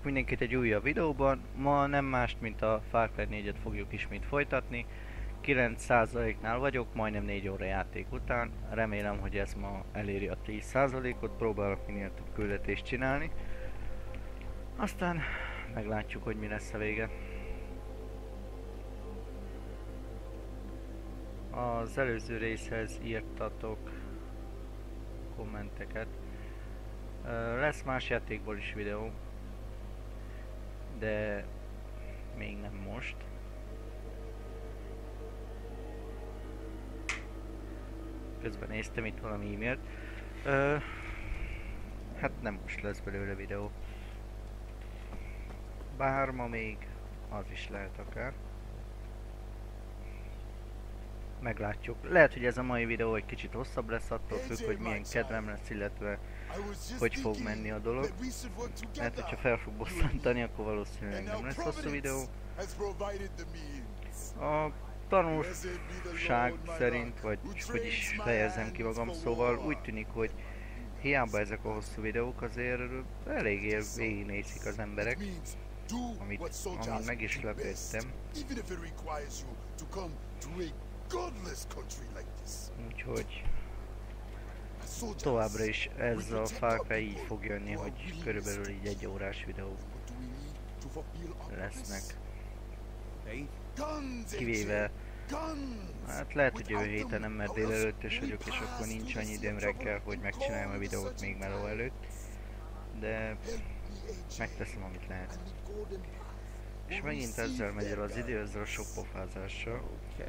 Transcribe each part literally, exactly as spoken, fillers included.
Üdvözlök mindenkit egy újabb videóban. Ma nem mást, mint a Far Cry négyet fogjuk ismét folytatni. kilenc százaléknál vagyok, majdnem négy óra játék után. Remélem, hogy ez ma eléri a tíz százalékot, próbálok minél több küldetést csinálni. Aztán meglátjuk, hogy mi lesz a vége. Az előző részhez írtatok kommenteket. Lesz más játékból is videó, de még nem most. Közben néztem itt valami e-mailt. Ö, hát nem most lesz belőle videó. Bár ma még az is lehet akár. Meglátjuk. Lehet, hogy ez a mai videó egy kicsit hosszabb lesz, attól függ, hogy milyen kedvem lesz, illetve hogy fog menni a dolog. Mert hogyha fel fog bosszantani, akkor valószínűleg nem lesz hosszú videó. A tanulság szerint, vagy hogy is fejezem ki magam, szóval úgy tűnik, hogy hiába ezek a hosszú videók, azért eléggé végignézik az emberek, amit, amit meg is lepődtem. Úgyhogy továbbra is ez a Far Cry így fog jönni, hogy körülbelül így egy órás videók lesznek. Kivéve, hát lehet, hogy jövő héten nem, mert délelőttös vagyok, és akkor nincs annyi időm reggel, hogy megcsináljam a videót még meló előtt. De megteszem, amit lehet. És megint ezzel megy el az idő, ezzel a sok pofázással.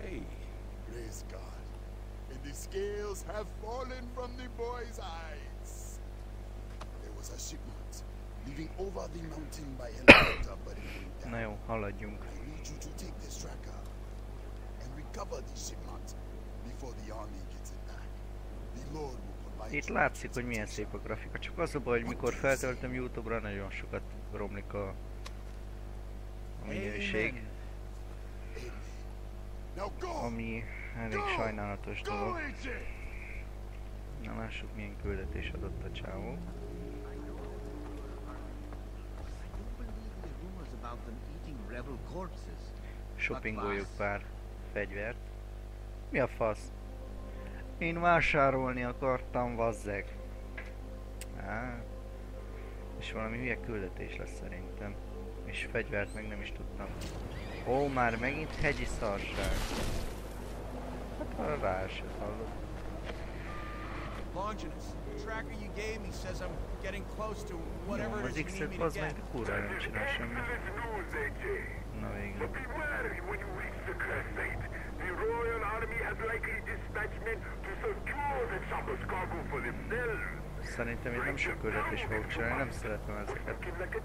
The scales have fallen from the boy's eyes. There was a shipment leaving over the mountain by helicopter, but it went down. Na jó, haladjunk. I need you to take this tracker and recover the shipment before the army gets it back. The Lord will provide. Itt látszik, hogy milyen szép a grafika, csak az a baj, hogy mikor feltöltöm YouTube-ra, nagyon sokat romlik a, a minőség. Ami elég sajnálatos dolog. Na lássuk, milyen küldetés adott a csávó. Shoppingoljuk pár fegyvert. Mi a fasz? Én vásárolni akartam, vazzeg. Á, és valami hülye küldetés lesz szerintem. És fegyvert meg nem is tudtam. Ó, már megint hegyi szarság. Hát rá se hallott. Jó, az X-et az meg kurva nem csinál semmit. Na végül. Szerintem itt nem sok küldetés fogok csinálni, nem szeretem ezeket.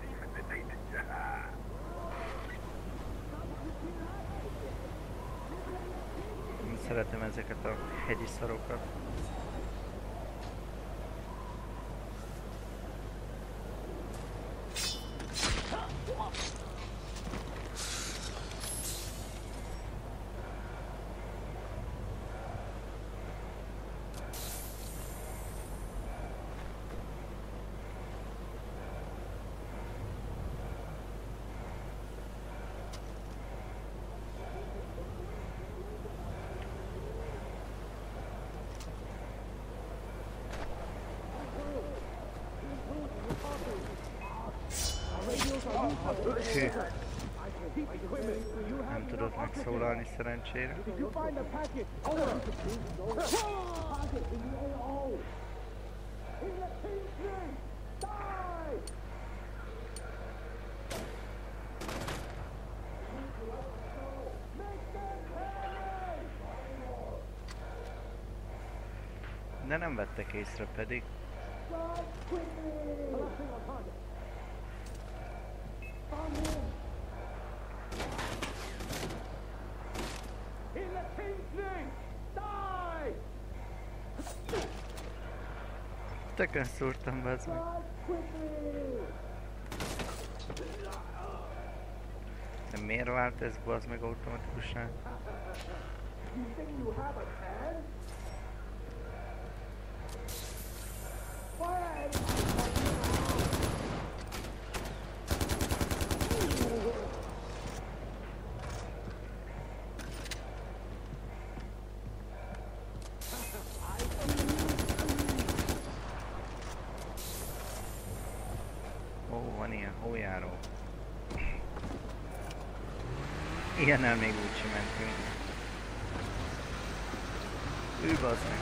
Szeretem ezeket a hegyi szarokat. Hű. Nem tudok megszólalni szerencsére. De nem vettek észre pedig. Tökön szúrtam be, meg. De miért vált ez bazd meg automatikusan? Ilyennel még úgysem mentünk. Ő bazd meg.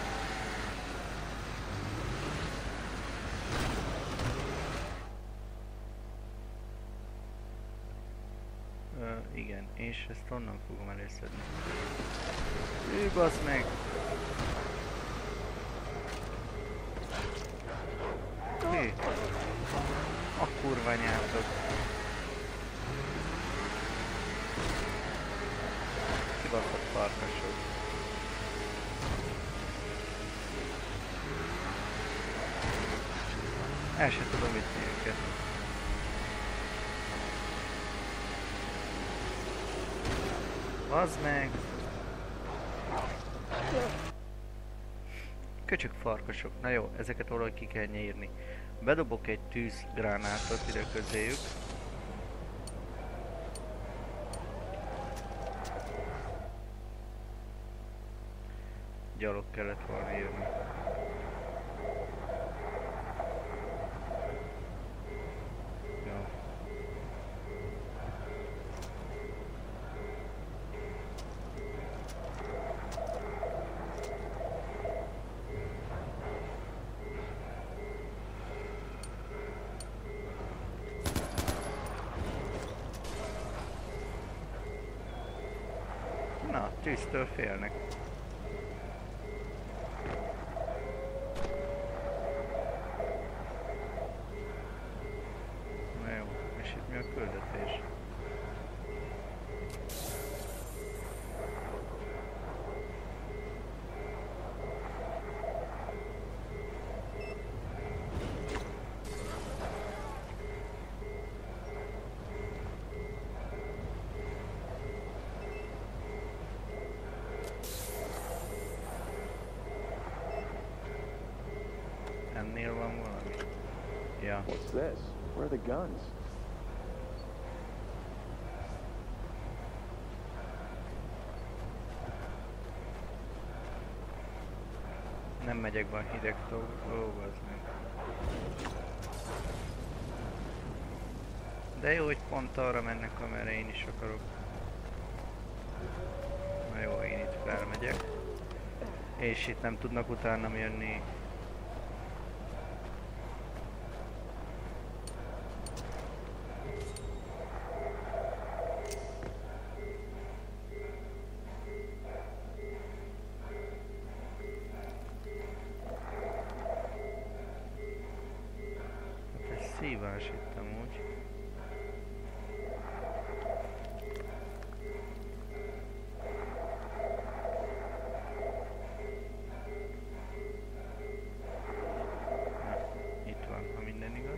Ö, igen, és ezt onnan fogom előszedni. Ő bazd meg. Hé. A kurva nyátok. Kibaszott farkasok. El se tudom ütni őket. Bazd meg! Köcsög farkasok. Na jó, ezeket valahogy ki kell nyírni. Bedobok egy tűzgránátot ide közéjük. Gyalog kellett volna jönni. Jó. Na, tűztől félnek. Na jó, és itt mi a küldetés? Ennél van valami? Ja. What's this? Where are the guns? Nem megyek be a hideg tó, ó, az meg. De jó, hogy pont arra mennek, amerre én is akarok. Na jó, én itt felmegyek. És itt nem tudnak utánam jönni. Szívás itt amúgy. Na, itt van, ha minden igaz.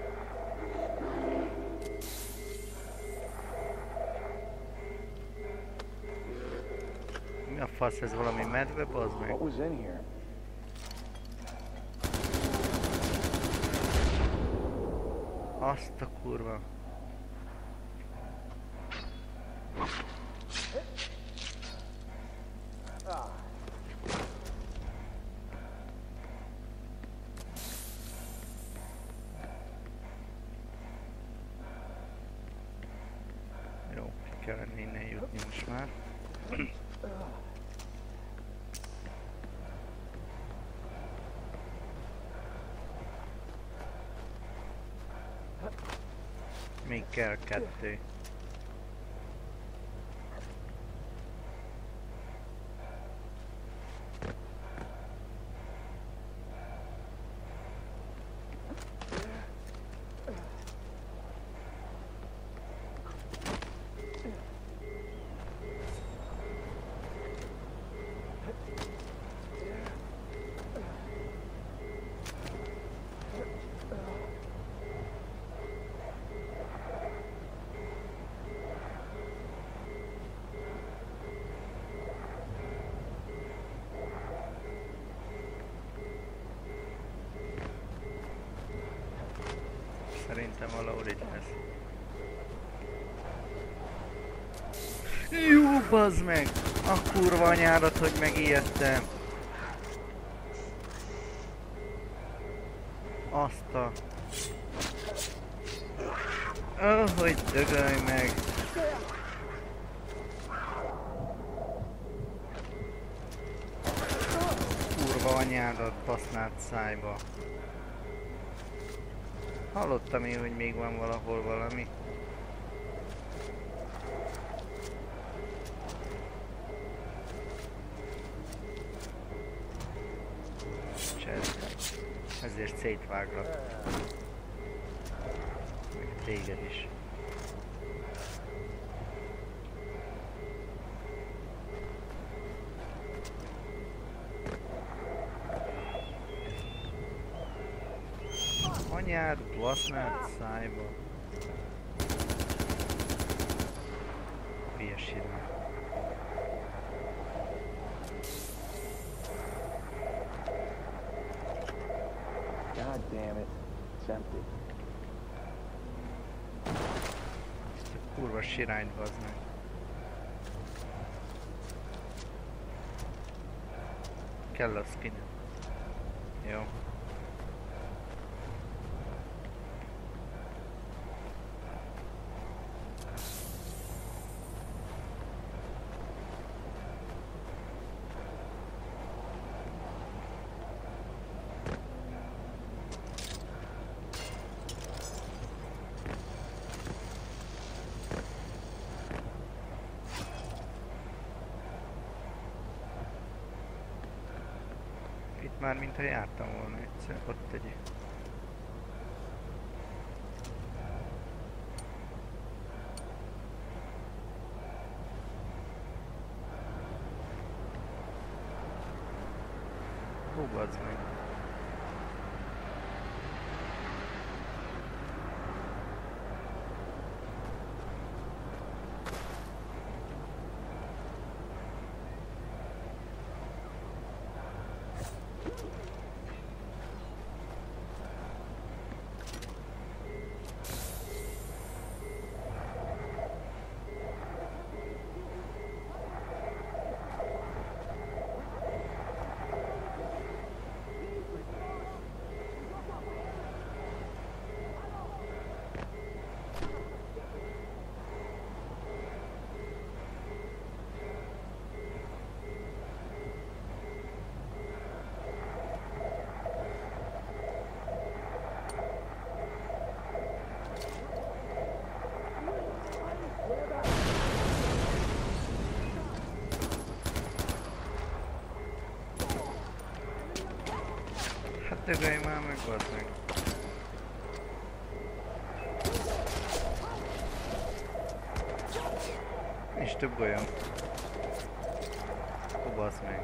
Mi a fasz, ez valami medve, bazd meg? What was in here? Azt a kurva. Jó, ki kellene innen jutni most már. Még kell kettő. Szerintem valahol itt lesz. Jó, bazd meg! A kurva anyádat, hogy megijedtem! Azt a... Ó, hogy dögölj meg! Anyádat basznád szájba. Hallottam én, hogy még van valahol valami. Cserélek. Ezért szétváglak. Meg téged is. Anyád, basznád szájba. Hülyeségben. God damn it. It's empty. Ezt a kurva sirányt bazd meg. Kell a skin. Jó. Már mintha jártam volna egyszer, ott egy. Hú, bazd meg. Dögölj már meg, bazd meg. Nincs több golyom. Ó, bazd meg.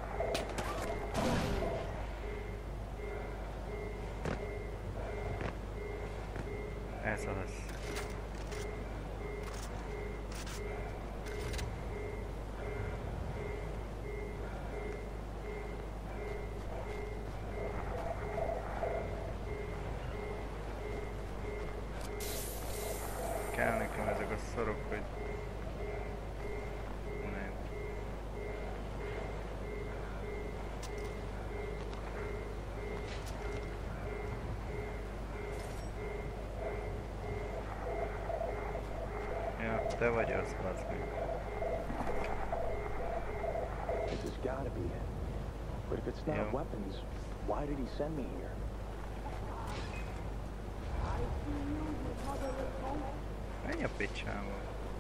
Ez az. Kell nekem ezek a szarok, hogy... Nem. Ja, te vagy az, bazd meg. This has gotta be it. But if it's not Yeah. weapons, why did he send me here? Menj a picsába.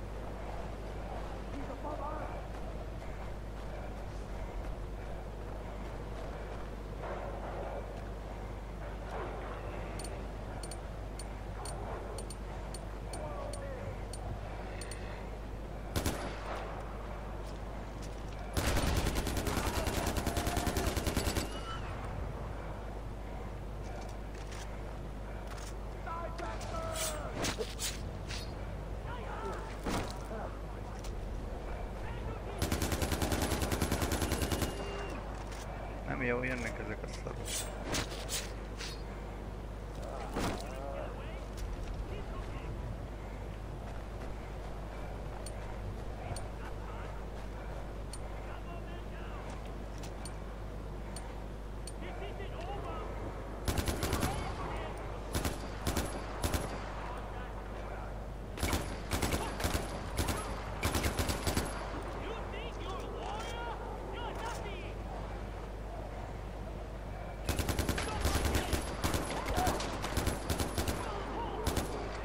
Nem jó, jönnek ezek a szarok.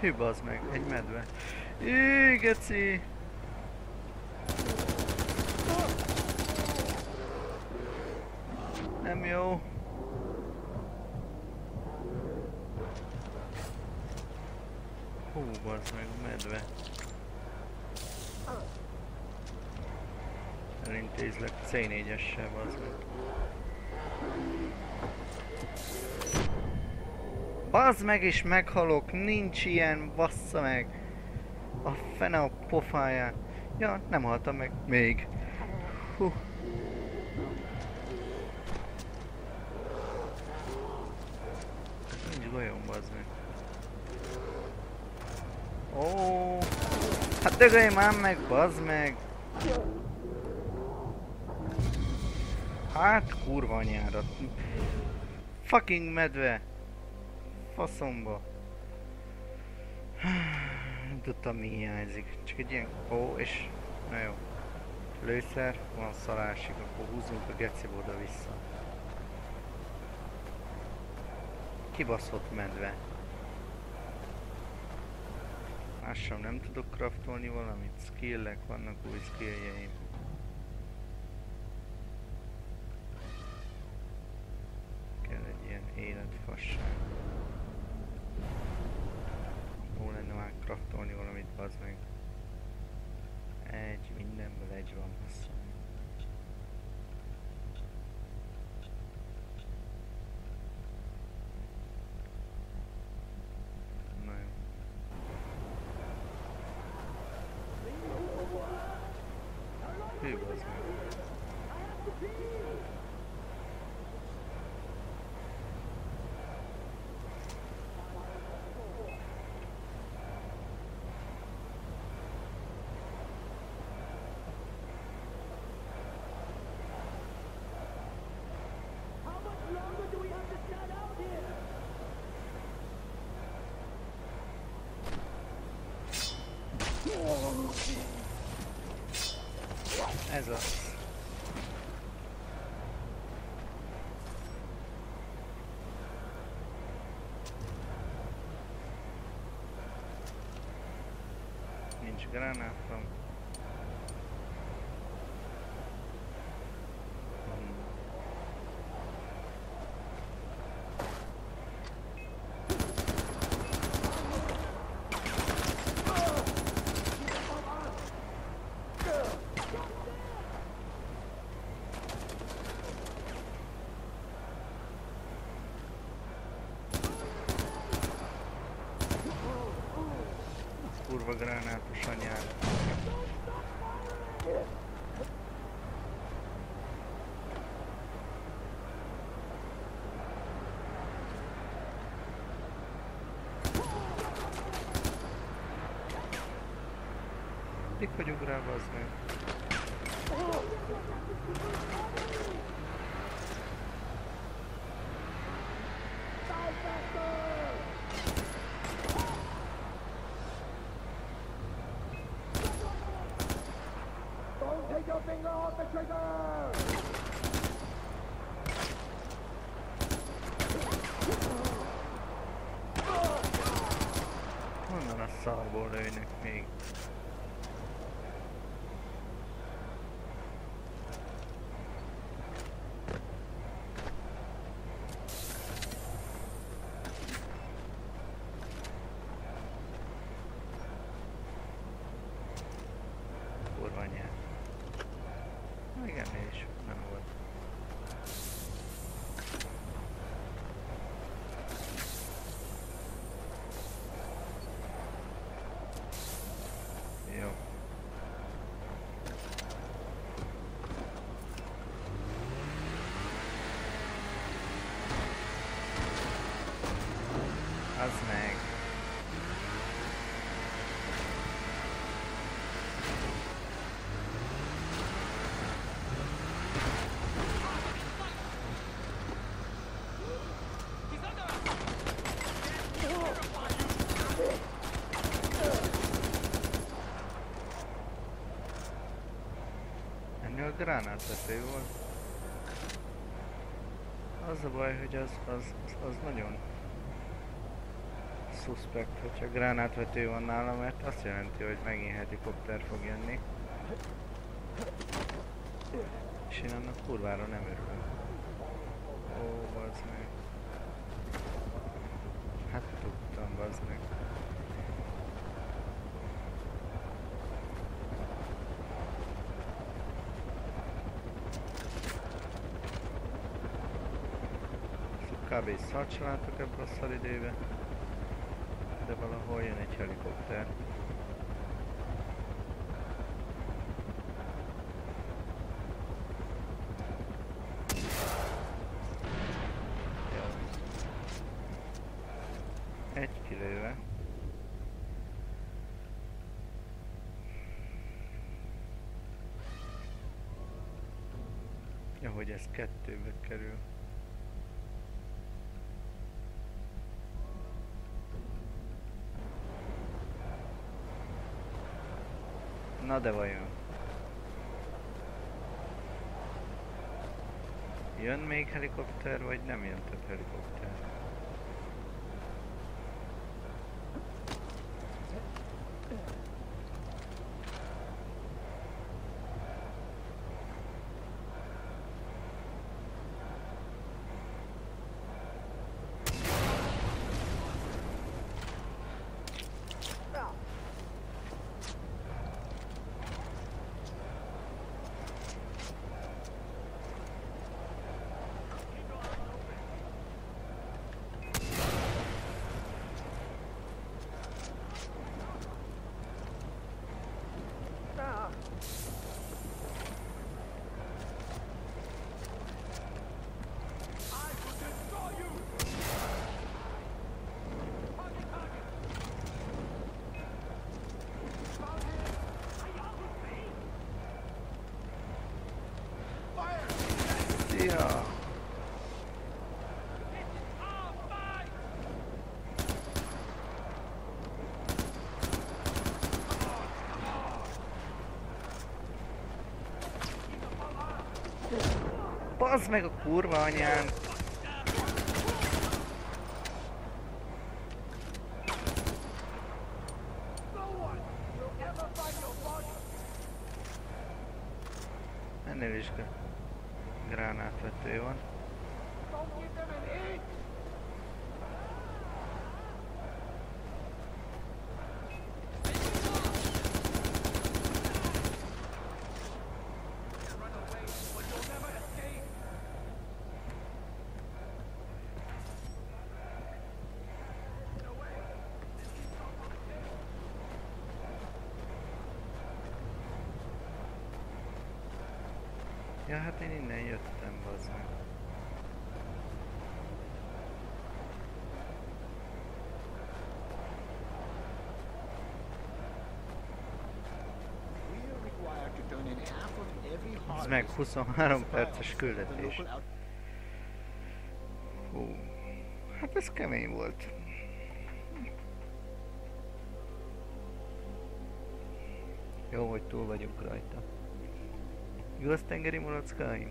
Hű, bazd meg, egy medve. Jé, geci! Nem jó. Hú, bazd meg, medve. Elintézlek cé négyessel, bazd meg. Bazd meg és meghalok, nincs ilyen, bassza meg. A fene a pofáján. Ja, nem haltam meg. Még. Hú. Nincs golyom, bazd meg. Ó, hát dögölj már meg, bazd meg. Hát kurva anyárat. Fucking medve. Faszomba. Nem tudtam mi hiányzik. Csak egy ilyen... Ó, és... Na jó. Lőszer, van szalásig, akkor húzzunk a gecibe oda-vissza. Kibaszott medve. Mással nem tudok craftolni valamit. Skillek, vannak új skilljeim. Kell egy ilyen életfasság. Jó lenne már craftolni valamit, bazd meg. Egy, mindenből egy van, bassza. Na jó. Hű, bazd meg. Ez az. Nincs gránátom. Kurva gránátos anyád. Mindig hogy ugrál, bazd meg. Take your finger off the trigger! Honnan a szarból lőnek még? Kurva anyád. Még ennél is nem volt. Jó. Az meg. Ennél a gránátlepő volt. Az a baj, hogy az, az, az, az nagyon suspect, hogyha gránátvető van nála, mert azt jelenti, hogy megint helikopter fog jönni. És én annak kurvára nem örülök. Ó, bazd meg. Hát tudtam, bazd meg. Kb. Szart se látok ebbe a szaridőbe, de valahol jön egy helikopter. Jó. Egy kilőve. Ja, hogy ez kettőbe kerül. Na de vajon? Jön még helikopter, vagy nem jön több helikopter? Ja. Bazd meg a kurva anyám! Ennél is gránátvető van. Ja, hát én innen jöttem, bazd meg. Ez meg huszonhárom perces küldetés. Hú, hát ez kemény volt. Jó, hogy túl vagyunk rajta. Igaz, tengeri malackáim?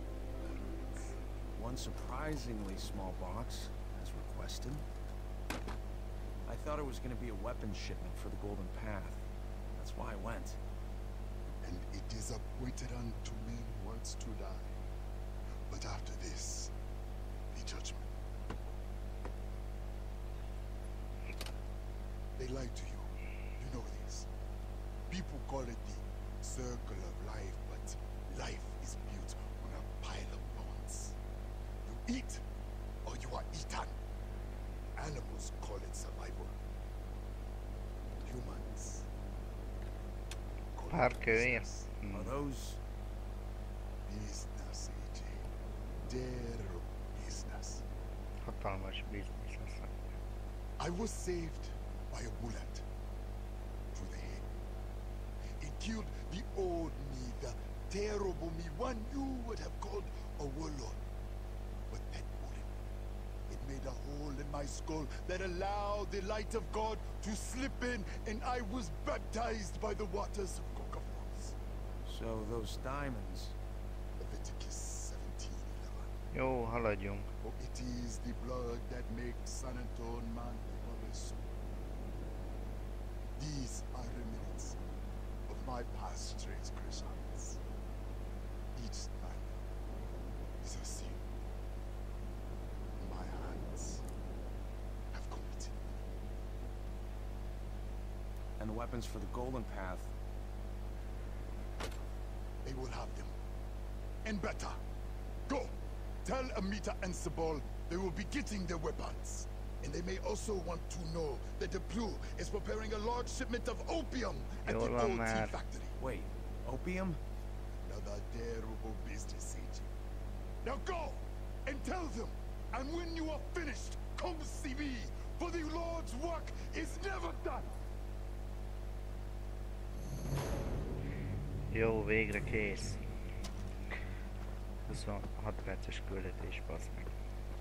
One surprisingly small box, as requested. I thought it was going to be a weapons shipment for the Golden Path. That's why I went. And it is appointed unto men once to die. But after this, the judgment. They lied to you. You know this. People call it the circle of life, but life is built on a pile of bones. You eat, or you are eaten. Animals call it survival. Humans call Pár it kője. business. Are those... Business, A J. Their business. Hatalmas biznisz az. I was saved by a bullet through the head. It killed the old me, the terrible me, one you would have called a warlord. But that bullet, it made a hole in my skull that allowed the light of God to slip in, and I was baptized by the waters of Coca Falls. So those diamonds... Leviticus seventeen eleven. Jó, haladjunk. For it is the blood that makes San Anton man the so These are remnants of my past transgressions. Each snipe is a sin my hands have committed. And the weapons for the Golden Path. They will have them. And better. Go! Tell Amita and Sabal they will be getting their weapons. And they may also want to know that the Blue is preparing a large shipment of opium at the Yola old tea már. factory. Wait, opium? Another terrible business agent. Now go and tell them. And when you are finished, come see me. For the Lord's work is never done. Jó, végre kész. huszonhat perces küldetés, bassz meg.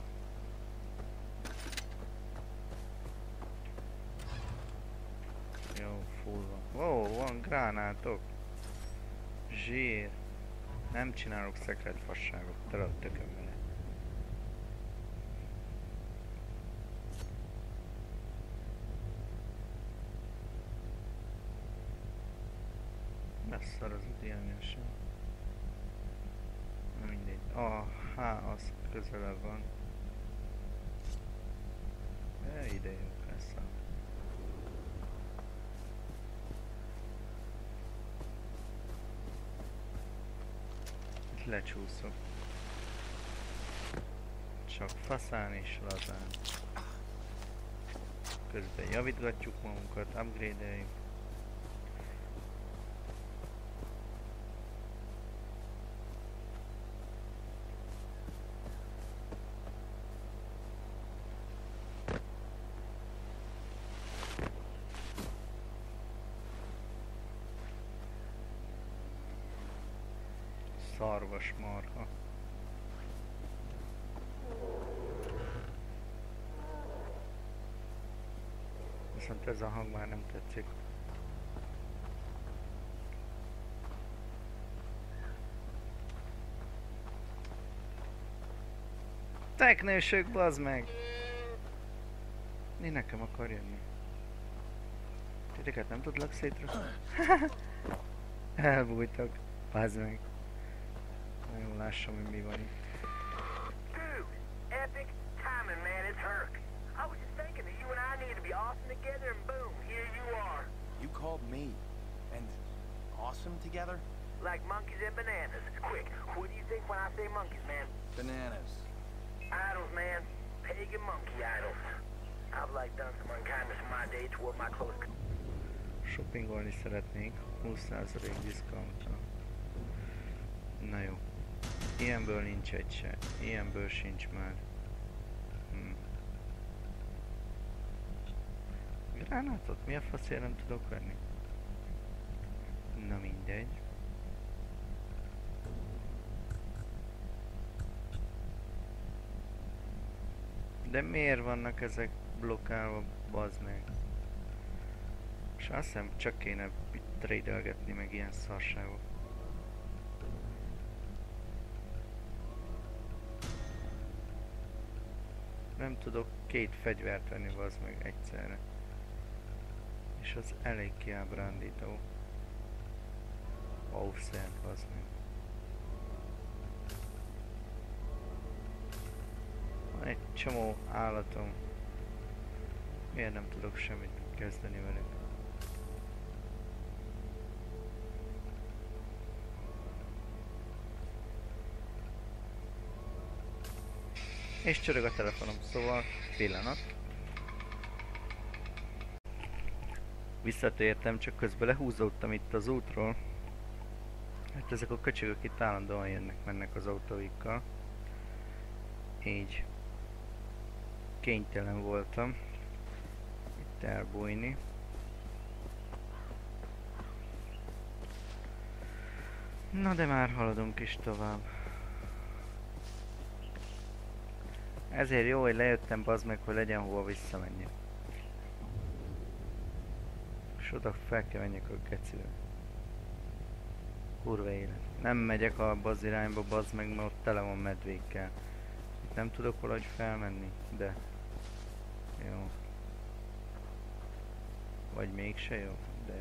Jó, full van. Wow, van gránátok. Zsír. Nem csinálok szekret fasságot, tele a tököm vele. Messzar az udilműség. Na mindegy. Ah, há, az közelebb van. E, ide jövök lesz a... Itt lecsúszok. Csak faszán és lazán. Közben javítgatjuk magunkat, upgrade-eljük. Szarvas marha. Viszont ez a hang már nem tetszik. Teknősök, bazd meg! Mi nekem akar jönni? Titeket nem tudlak szétrakni? Elbújtak. Bazd meg. Nagyon lássam, hogy mi van itt. Dude, epic timing, man. It's Herc. I was just thinking that you and I need to be awesome together, and boom, here you are. You called me. And awesome together? Like monkeys and bananas. Quick, what do you think when I say monkeys, man? Bananas. Idols, man. Pagan monkey idols. I've like done some unkindness in my day toward my close... Shoppingolni szeretnék. húsz százalék diszkounttal. Na jó. Ilyenből nincs egy se. Ilyenből sincs már. Hm. Gránátot? Mi a faszért nem tudok venni? Na mindegy. De miért vannak ezek blokkálva, bazd meg? És azt hiszem csak kéne tradelgetni meg ilyen szarságok. Nem tudok két fegyvert venni, bazd meg egyszerre. És az elég kiábrándító. Offset, bazd meg. Van egy csomó állatom. Miért nem tudok semmit kezdeni velük? És csörög a telefonom, szóval pillanat. Visszatértem, csak közben lehúzódtam itt az útról. Hát ezek a köcsögök itt állandóan jönnek, mennek az autóikkal. Így kénytelen voltam itt elbújni. Na de már haladunk is tovább. Ezért jó, hogy lejöttem, bazd meg, hogy legyen hova visszamenni. És oda fel kell menjek a gecibe. Kurva élet. Nem megyek abba az irányba, bazd meg, mert ott tele van medvékkel. Itt nem tudok valahogy felmenni, de... Jó. Vagy mégse jó, de...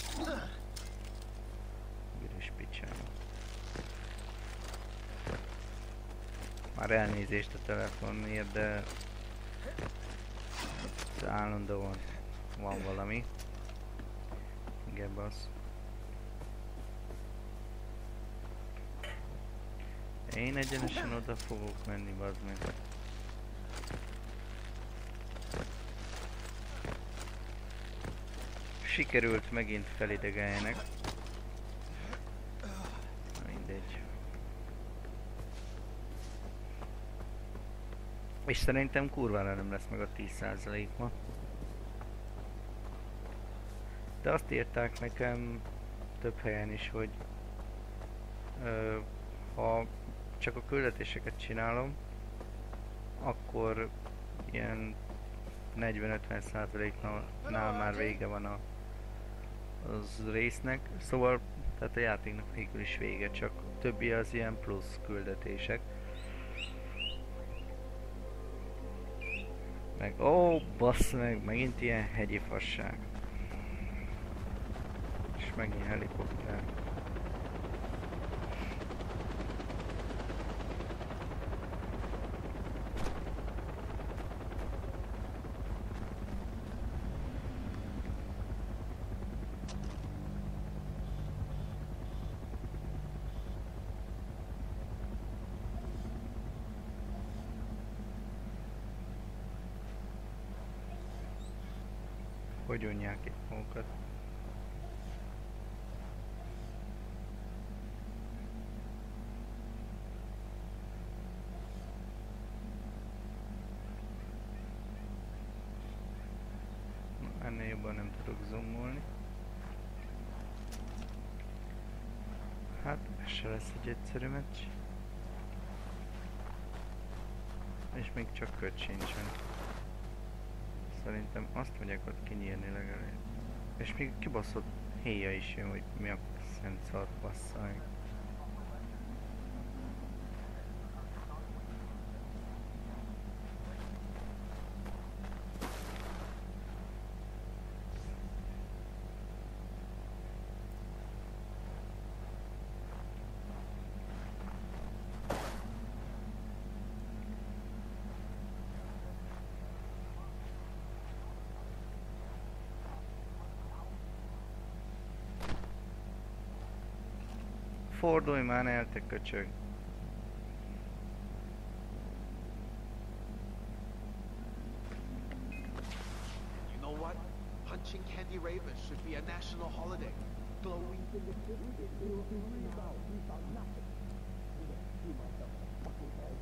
Üres picsába. Már elnézést a telefonért, de... de állandóan van valami. Igen, bassz. Én egyenesen oda fogok menni, bazd meg. Sikerült megint felidegeljenek. Na mindegy. És szerintem kurvára nem lesz meg a tíz százalék ma. De azt írták nekem több helyen is, hogy ö, ha csak a küldetéseket csinálom, akkor ilyen negyven-ötven százaléknál már vége van a az résznek, szóval tehát a játéknak végül is vége, csak többi az ilyen plusz küldetések. Meg ó, bassz meg, megint ilyen hegyi fasság. És megint helikopter. Hogy unják itt magukat? Ennél jobban nem tudok zoomolni. Hát, ez se lesz egy egyszerű meccs. És még csak köt sincsen. Szerintem azt mondják ott kinyírni legalább. És még kibaszott héja is jön, hogy mi a szent szart basszaj. Fordulj már el, te köcsög! You know what? Punching Candy Raven should be a national holiday. Glowing in the city, it will be rebound. We found nothing. You know, see myself in a fucking head.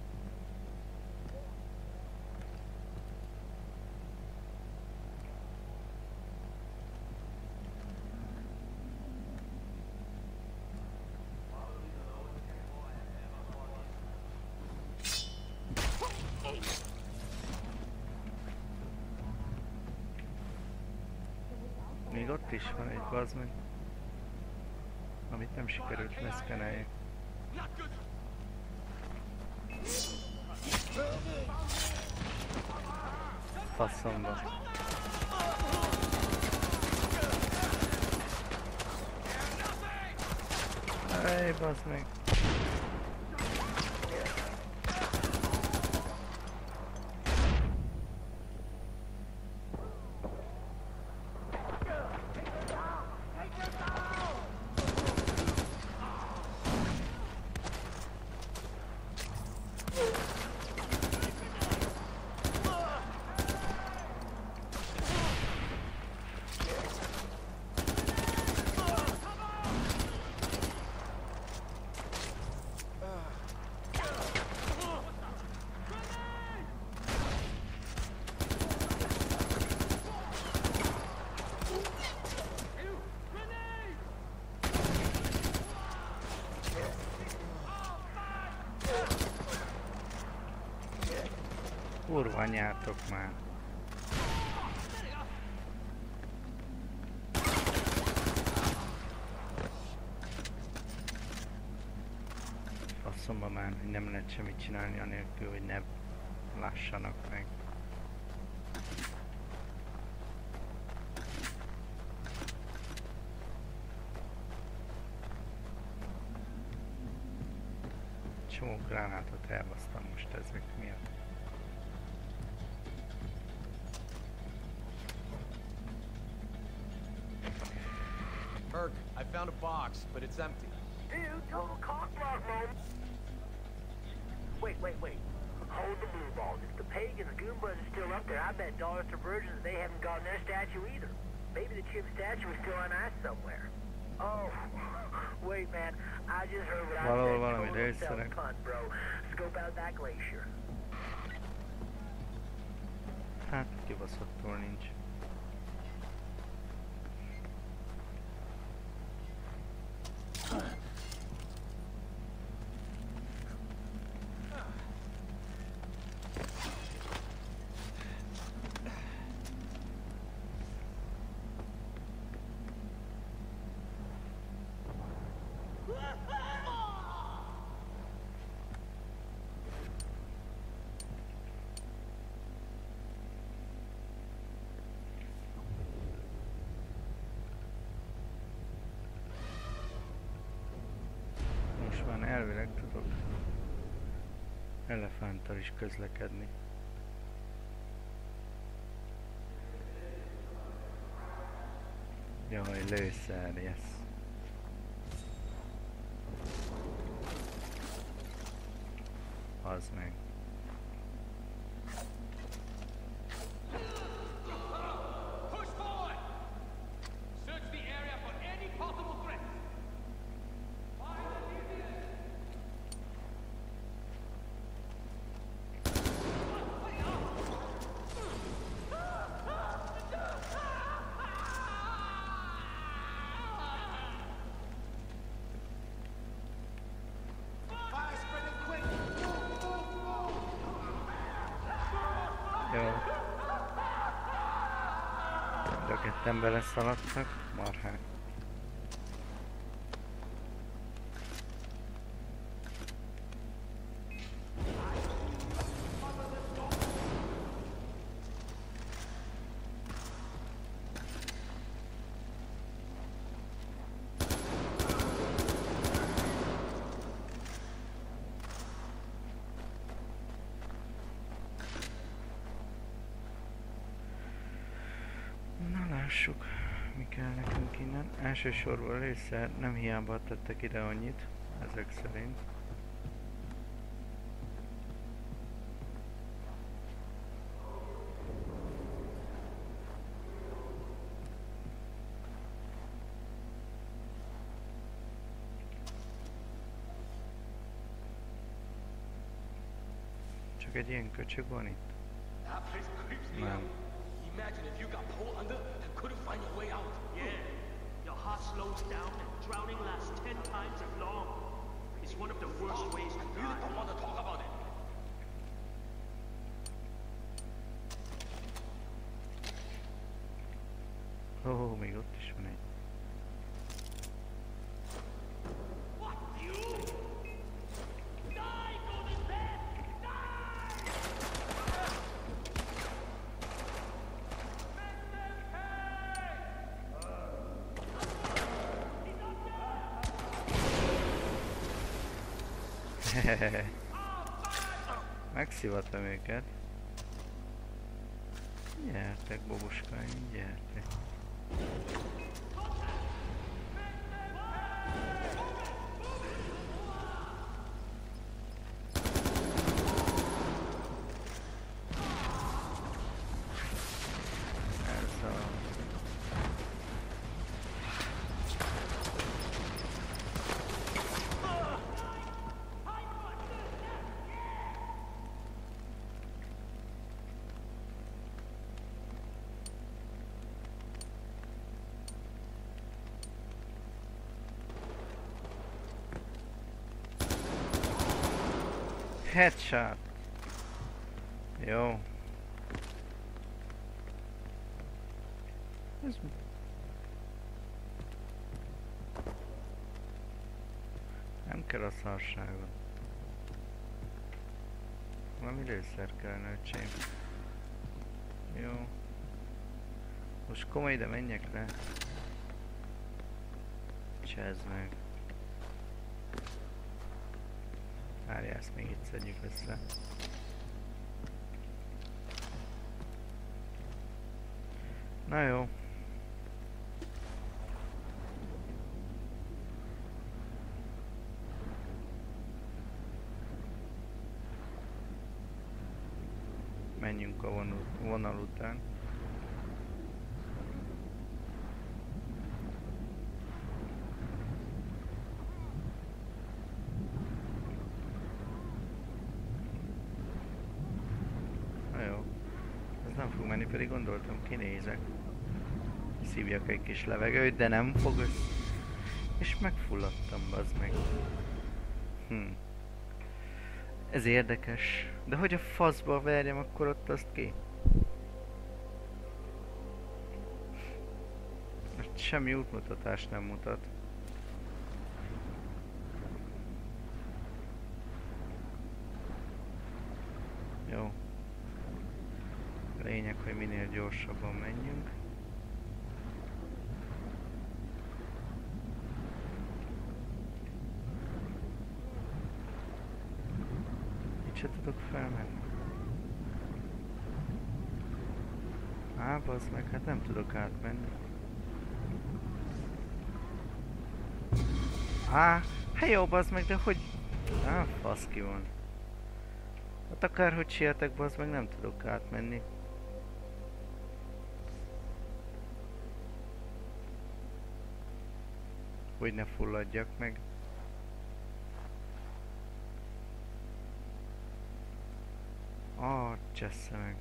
Még ott is van egy bazd meg, amit nem sikerült leszkeneljek. Faszomba. Ej, bazd meg. Kurva anyátok már. Faszomba már, hogy nem lehet semmit csinálni anélkül, hogy ne lássanak meg. csomó gránátot elbasztam most ezek miatt. Herc, I found a box, but it's empty. Dude, total cockblock moment. Wait, wait, wait. Hold the blue balls. If the pagans, Goombas are still up there, I bet dollars to virgins they haven't gotten their statue either. Maybe the chip statue is still on ice somewhere. Oh, wait, man. I just heard what I Valahol said. valami Total lőszerek. self-punt, bro. Scope out that glacier. Hát kibaszottul nincs. Most már elvileg tudok elefánttal is közlekedni. Jaj, lőszer, yes. Az meg. Push forward! Search the area for any possible threats. Find the deviants. Fire spreading quick! Jó. De a ketten beleszaladtak, marhák. Na lássuk, mi kell nekünk innen. Elsősorban lőszer, nem hiába tettek ide annyit, ezek szerint. Csak egy ilyen köcsög van itt? That place creeps me Nem. out. Imagine if you got pulled under and couldn't find a way out. Yeah. Your heart slows down and drowning lasts ten times as long. It's one of the worst ways to die. You don't want to talk about it. Ó, oh, még ott is van egy. What, you? Die, Golden Pet! Megszivatom őket. Gyertek, bobuskaim, gyertek. Ez a... Headshot. Jó. Ez... Nem kell a szarságot. Valami lőszer kellene, öcsém. Jó. Most komoly, ide menjek le. Csezd meg. Várjál, ezt még itt szedjük össze. Na jó. Menjünk a vonal, vonal után. Na jó. Ez nem fog menni, pedig gondoltam, kinézek. Szívjak egy kis levegőt, de nem fog össze. És megfulladtam, bazd meg. Hm. Ez érdekes. De hogy a faszba verjem akkor ott azt ki? Most semmi útmutatást nem mutat. Jó. Lényeg, hogy minél gyorsabban menjünk. Se tudok felmenni. Á, bazd meg, hát nem tudok átmenni. Á, hát jó, bazd meg, de hogy... Á, fasz ki van. Hát akárhogy sietek, bazd meg, nem tudok átmenni. Hogy ne fulladjak meg. Ah, csessze meg.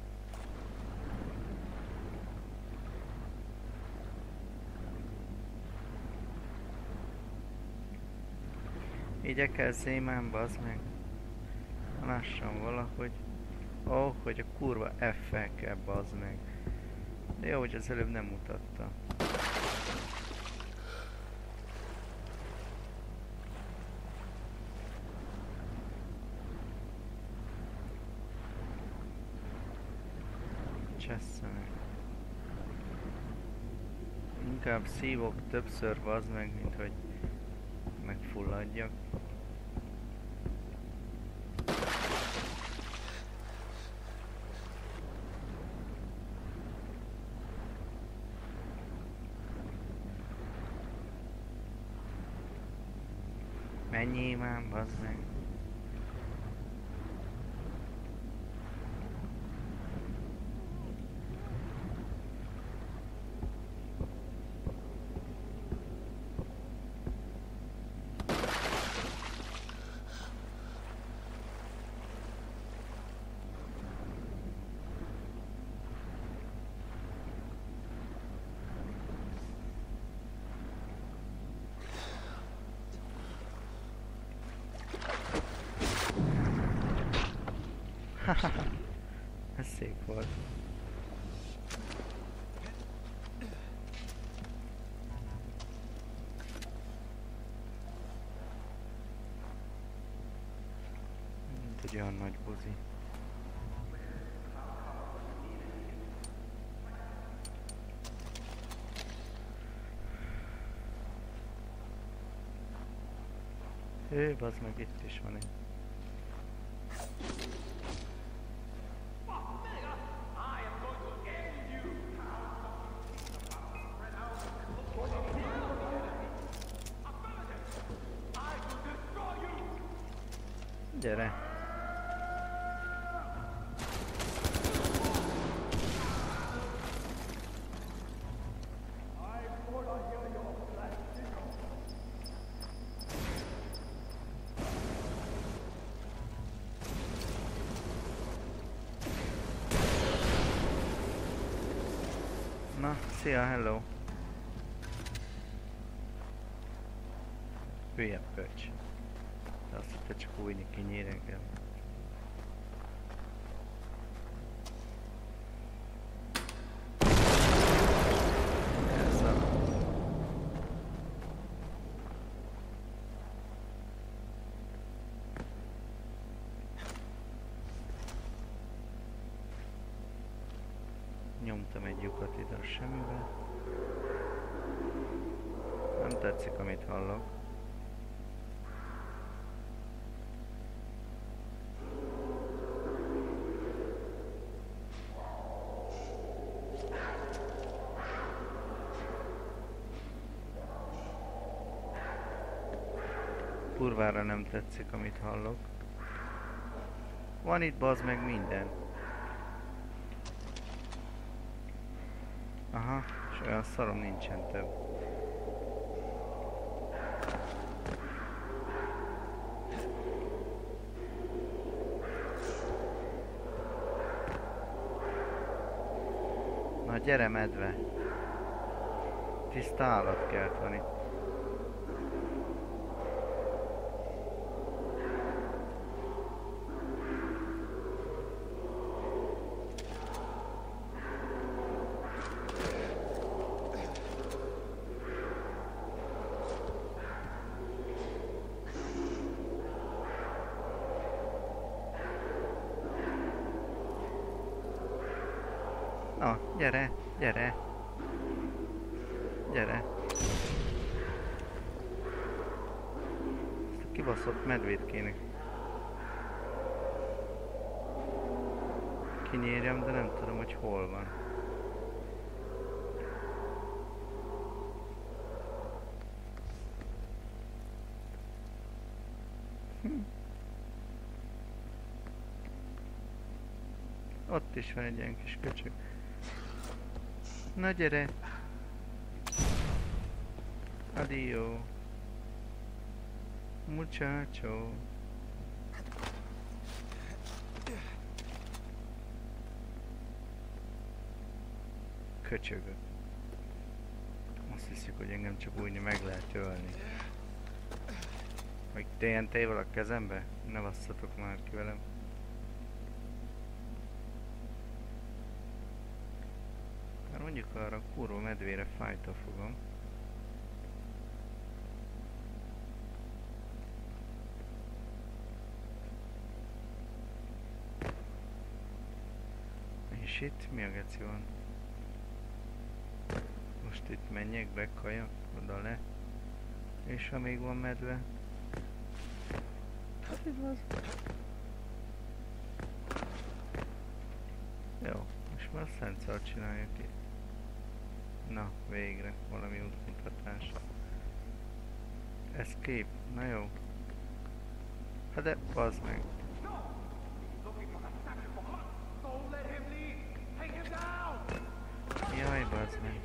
Igyekezzél már, bazd meg. Lássam valahogy. Ó, oh, hogy a kurva F-fel kell, bazd meg. De jó, hogy az előbb nem mutatta. Csessze meg. Inkább szívok többször, bazd meg, mint hogy megfulladjak. Menjél már, bazd meg. Ez szép volt. Mint egy olyan nagy buzi. Ő, bazd meg, itt is van egy. Gyere! Na, szia, hello! Hülye pöcs. De azt hitte csak újni kinyíreggel. Ez a... Nyomtam egy lyukat ide a semmibe. Nem tetszik, amit hallok. Kurvára nem tetszik, amit hallok. Van itt bazd meg minden. Aha, és olyan szarom nincsen több. Na gyere medve! Tiszta állatkert van itt. Na, gyere, gyere! Gyere! Ezt a kibaszott medvét kéne kinyírjam, de nem tudom, hogy hol van. Hm. Ott is van egy ilyen kis köcsög. Na gyere! Adio! Muchacho! Köcsögök. Azt hiszik, hogy engem csak úgy meg lehet ölni. Még té en té-vel a kezembe? Ne vasszatok már ki velem. Már mondjuk arra a kurva medvére fájt a fogom. És itt mi a geci van? Most itt menjek be, kaja, oda le. És ha még van medve? Hát itt van. Jó, most már szentszal csináljuk itt. Na, végre, valami útmutatás. Escape, na jó. Hát de, bazd meg. Jaj, bazd meg.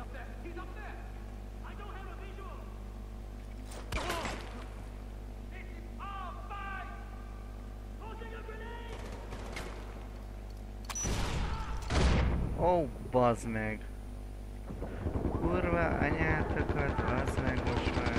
Ó, oh, bazd meg. Kurva anyátokat, bazd meg most már.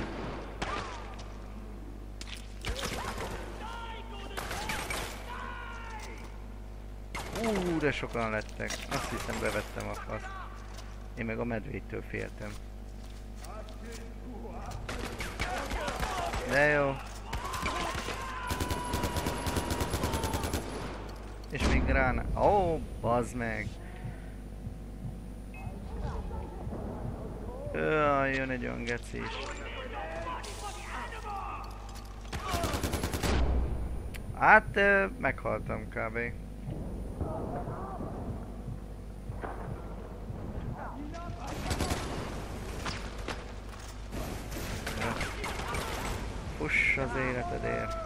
Ú, de sokan lettek. Azt hiszem bevettem a faszt. Én meg a medvétől féltem. De jó. És még rána... Ó, oh, bazd meg. Jaj, jön egy olyan geci is. Hát, meghaltam kb. Fuss az életedért.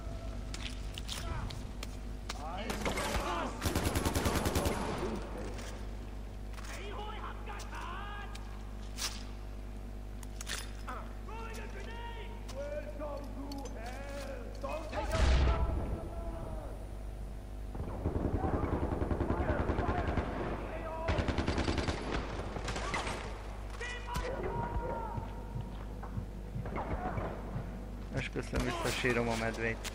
Köszönöm, visszasírom a medvét.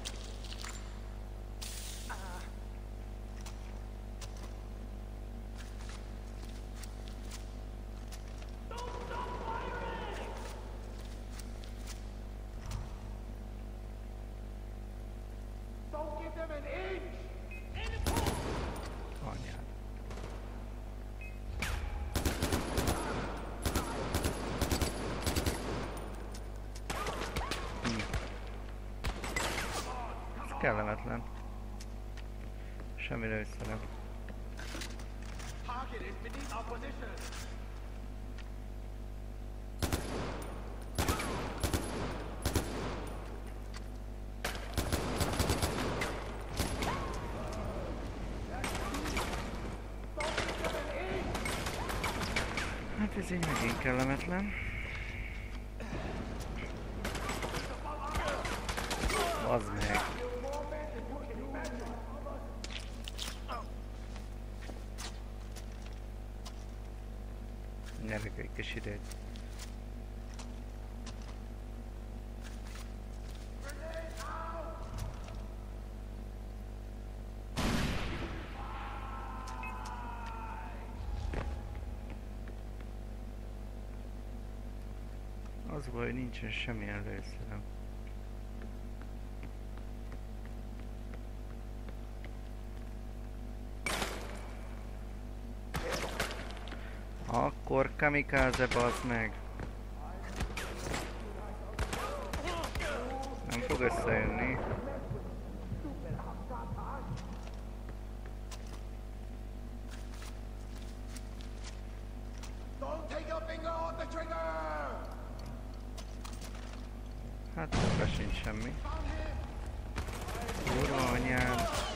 Anyád. Kellemetlen. Semmire vissza nem. Ez így megint kellemetlen. Az meg. Nyerek egy kis időt. Az baj, hogy nincsen semmilyen lőszerem. Akkor kamikaze, bazd meg! Nem fog összejönni. Hát ebben sincs semmi. Kurva anyám!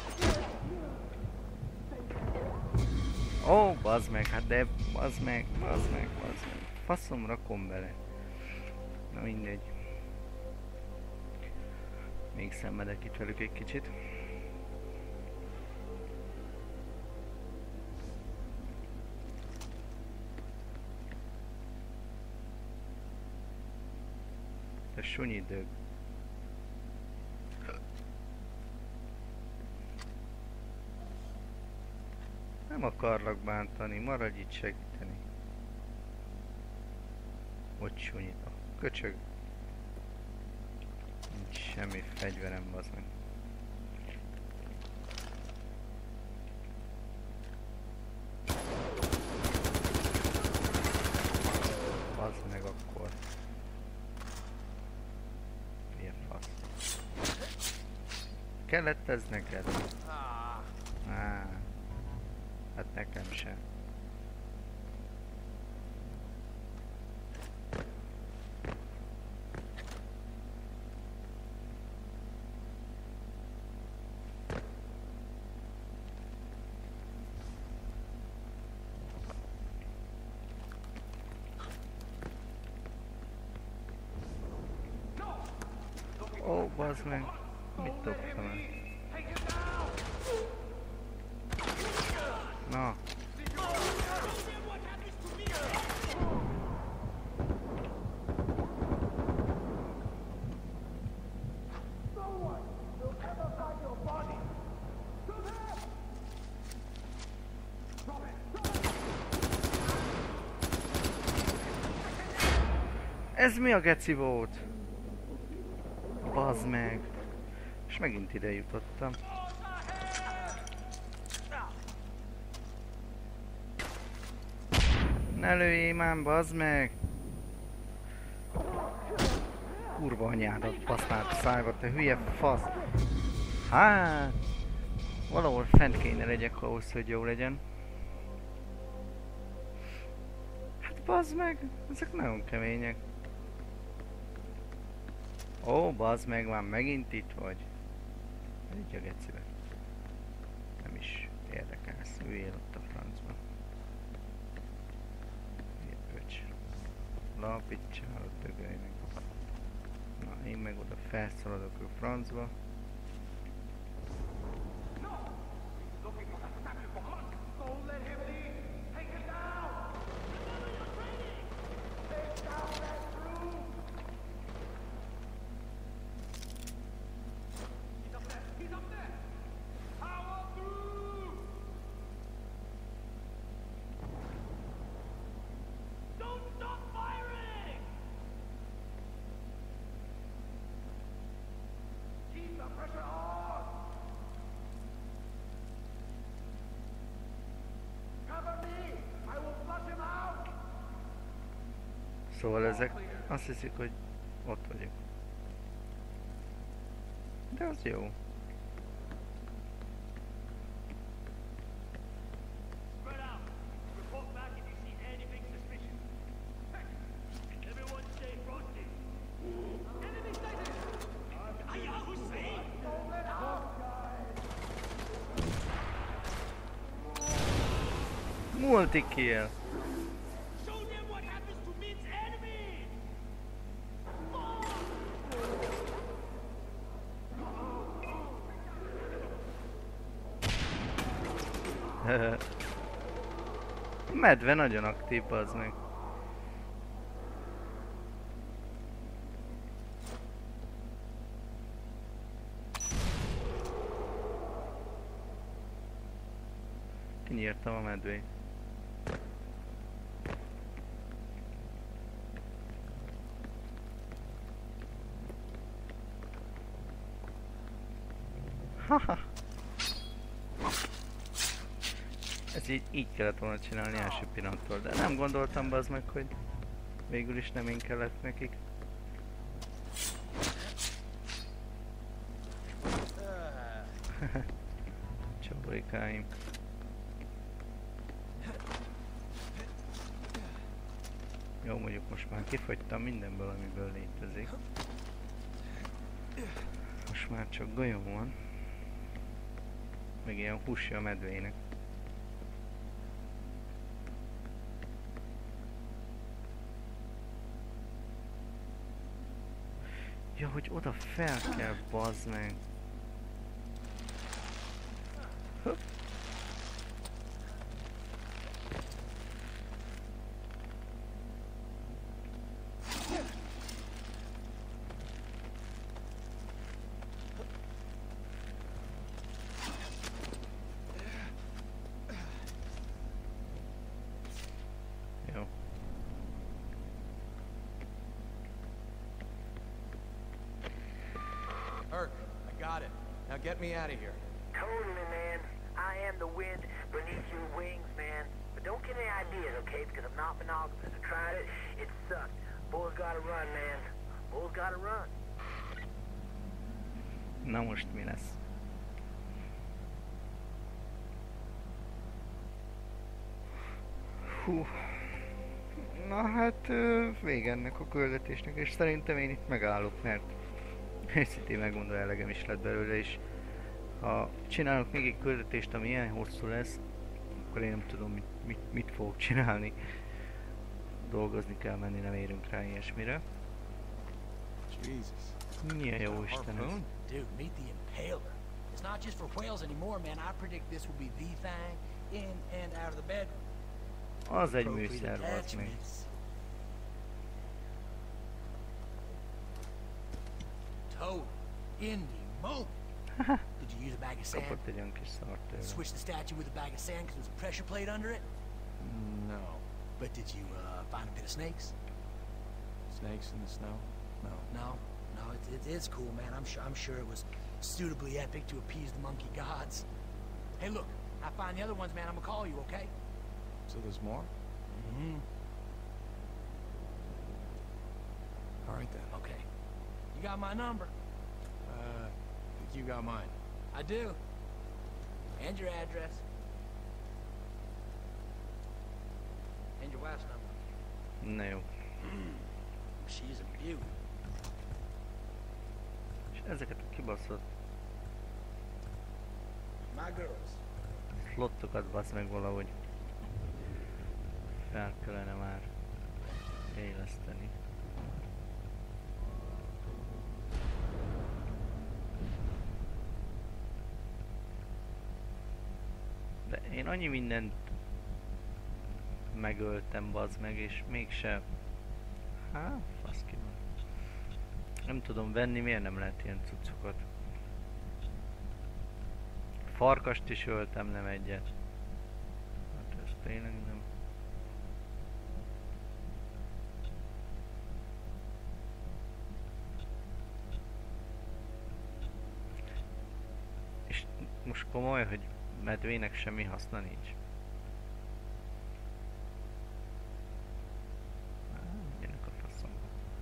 Ó, bazd meg, hát de bazd meg, bazd meg, bazd meg. Faszom rakom bele. Na mindegy. Még szenvedek itt velük egy kicsit. Te sunyi dög. Nem akarlak bántani, maradj itt segíteni. Hogy sunyita. Köcsög. Nincs semmi fegyverem, bazd meg. Bazd meg akkor. Milyen fasz. Kellett ez neked? Á, hát nekem sem. Ó, bazd meg. Mit dobtam el? Na. Ez mi a geci volt? Bazd meg. És megint ide jutottam. Ne lőjél már, bazd meg! Kurva anyádat fasznált a szájba, te hülye fasz! Hát! Valahol fent kéne legyek ahhoz, hogy jó legyen. Hát bazd meg! Ezek nagyon kemények. Ó, bazd meg, már megint itt vagy. Egy a gecibe. Nem is érdekelsz, üljél ott a francba. Ilyen pöcs. Lapítsál a dögölynek. Na, én meg oda felszaladok a francba. Szóval ezek azt hiszik, hogy ott vagyok. De az jó. Multi-kill. Show them what Medve nagyon aktív, bazd meg. Kinyírtam a medvét. Haha. Ez így, így kellett volna csinálni első pillanattól, de nem gondoltam bazd meg, hogy végül is nem én kellett nekik. Csaporikáim. Jó, mondjuk most már kifogytam mindenből, amiből létezik. Most már csak golyom van. Meg ilyen húsja a medvének. Ja, hogy oda fel kell, bazd meg. Hopp. Jó. Herc, I got it. Now get me out of here. Totally, man. I am the wind beneath your wings, man. But don't get any ideas, okay? Because I'm not monogamous. I tried it. It sucked. Bull's gotta run, man. Bull's gotta run. Na most mi lesz? Hú. Na hát ö, vége ennek a küldetésnek, és szerintem én itt megállok, mert őszintén megmondom, elegem is lett belőle, és ha csinálok még egy küldetést, ami ilyen hosszú lesz, akkor én nem tudom, mit, mit, mit fogok csinálni. Dolgozni kell menni, nem érünk rá ilyesmire. Jesus. Milyen jó Isten ez. Dude, meet the Impaler. It's not just for whales anymore, man. I predict this will be the thing in and out of the bedroom. Az egy Appropriate műszer, az még. attachments. Toad. Indy. Mo. Did you use a bag of sand? Kapott egy olyan kis szart tőle. Switch the statue with a bag of sand because there's a pressure plate under it? No. But did you uh, find a pit of snakes? Snakes in the snow? No. No, no, it, it is cool, man. I'm sure. I'm sure it was suitably epic to appease the monkey gods. Hey, look, I find the other ones, man. I'm gonna call you, okay? So there's more? Mm-hmm. All right then. Okay. You got my number. Uh, I think you got mine. I do. And your address. And your wife's number. Na jó. She's a beauty. És ezeket a kibaszott My girls. slottokat basz meg valahogy fel kellene már éleszteni. De én annyi mindent megöltem, bazd meg, és mégse... Há, fasz ki van. Nem tudom venni, miért nem lehet ilyen cuccokat. Farkast is öltem, nem egyet. Hát ez tényleg nem. És most komoly, hogy medvének semmi haszna nincs. Á, menjenek a faszomba.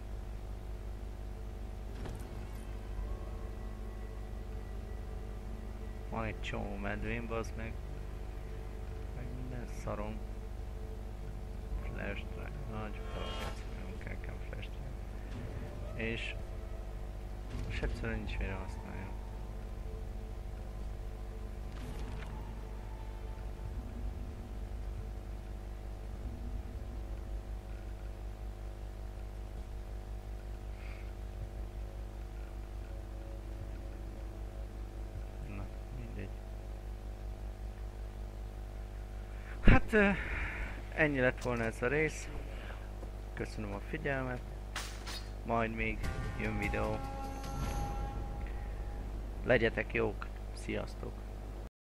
Van egy csomó medvén, bazd meg. Meg minden szarom. Flash drive. Nagy falakát, nem kell kell flash drive. És... most egyszerűen nincs mire használja. Na, mindegy. Hát ennyi lett volna ez a rész. Köszönöm a figyelmet. Majd még jön videó. Legyetek jók. Sziasztok!